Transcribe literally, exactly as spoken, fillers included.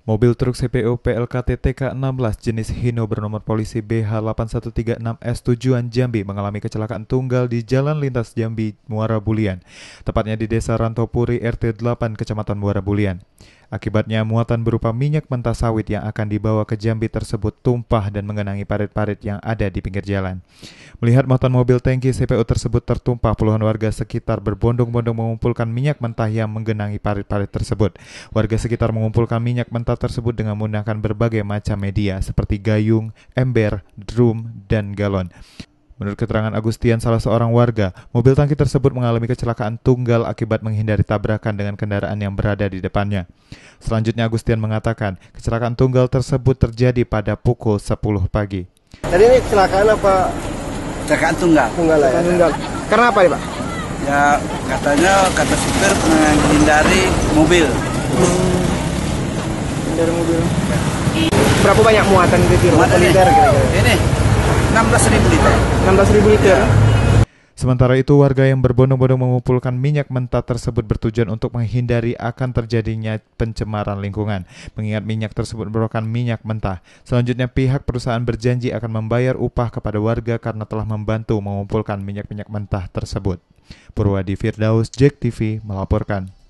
Mobil truk C P O P L K T T K enam belas jenis Hino bernomor polisi B H delapan satu tiga enam S tujuan Jambi mengalami kecelakaan tunggal di Jalan Lintas Jambi, Muara Bulian, tepatnya di Desa Rantopuri R T delapan, Kecamatan Muara Bulian. Akibatnya muatan berupa minyak mentah sawit yang akan dibawa ke Jambi tersebut tumpah dan mengenangi parit-parit yang ada di pinggir jalan. Melihat muatan mobil tangki C P O tersebut tertumpah, puluhan warga sekitar berbondong-bondong mengumpulkan minyak mentah yang menggenangi parit-parit tersebut. Warga sekitar mengumpulkan minyak mentah tersebut dengan menggunakan berbagai macam media seperti gayung, ember, drum, dan galon. Menurut keterangan Agustian, salah seorang warga, mobil tangki tersebut mengalami kecelakaan tunggal akibat menghindari tabrakan dengan kendaraan yang berada di depannya. Selanjutnya Agustian mengatakan, kecelakaan tunggal tersebut terjadi pada pukul sepuluh pagi. Jadi ini kecelakaan apa? Kecelakaan tunggal. Tunggal ya. Tunggal. Karena apa ya, Pak? Ya katanya kata supir menghindari mobil. Hmm, dari mobil. Berapa banyak muatan itu? Muatan liter kira-kira? Ini enam belas ribu liter. enam belas ribu liter. Ya. Sementara itu, warga yang berbondong-bondong mengumpulkan minyak mentah tersebut bertujuan untuk menghindari akan terjadinya pencemaran lingkungan, mengingat minyak tersebut merupakan minyak mentah. Selanjutnya, pihak perusahaan berjanji akan membayar upah kepada warga karena telah membantu mengumpulkan minyak-minyak mentah tersebut. Purwadi Firdaus, Jack T V melaporkan.